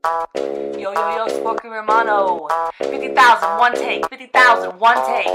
Yo, yo, yo, Sporky Romano. 50,000, one take. 50,000, one take.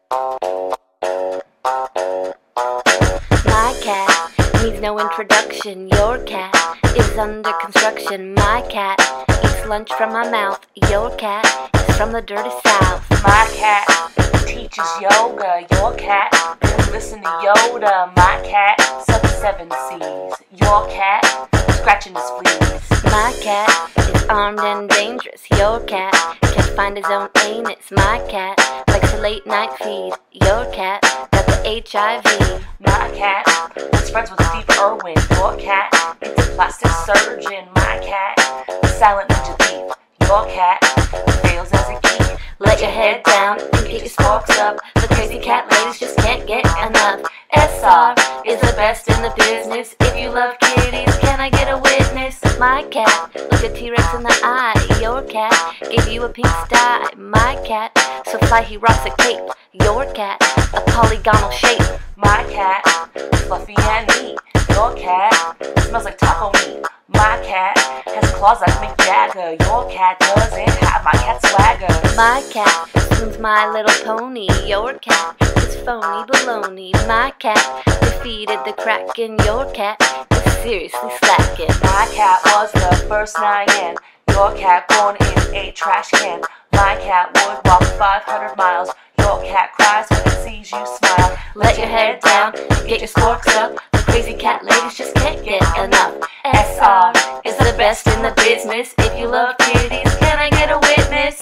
My cat needs no introduction. Your cat is under construction. My cat eats lunch from my mouth. Your cat is from the dirty south. My cat teaches yoga. Your cat can listen to Yoda. My cat sucks 7 C's. Your cat scratching his fleas. My cat is armed and dangerous. Your cat can't find his own anus. My cat likes a late night feed. Your cat got the HIV. My cat is friends with Steve Irwin. Your cat is a plastic surgeon. My cat is silent ninja thief. Your cat fails as a geek. Let your head down and get your sporks up. The crazy cat ladies just can't get enough. SR is the best in the business. If you love kitties, can I get a witness? My cat look a T-Rex in the eye. Your cat gave you a pink sty. My cat so fly he rocks a cape. Your cat a polygonal shape. My cat is fluffy and neat. Your cat smells like taco meat. My cat has claws like Mick Jagger. Your cat doesn't have my cat swagger. My cat swims My Little Pony. Your cat is phony baloney. My cat defeated the Kraken. Your cat is seriously slacking. My cat was the first 9 in. Your cat born in a trash can. My cat would walk 500 miles. Your cat cries when it sees you smile. Let your head down and get your sporks up. The crazy cat ladies just can't get enough. SR is the best in the business. If you love kitties, can I get a witness?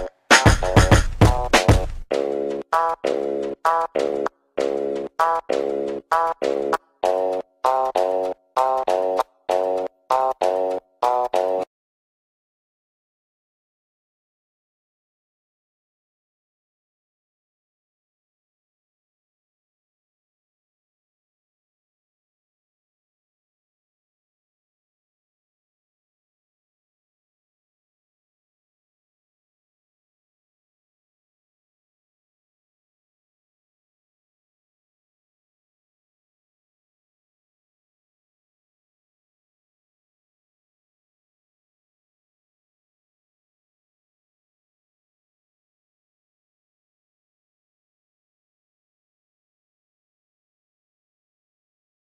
So whoop!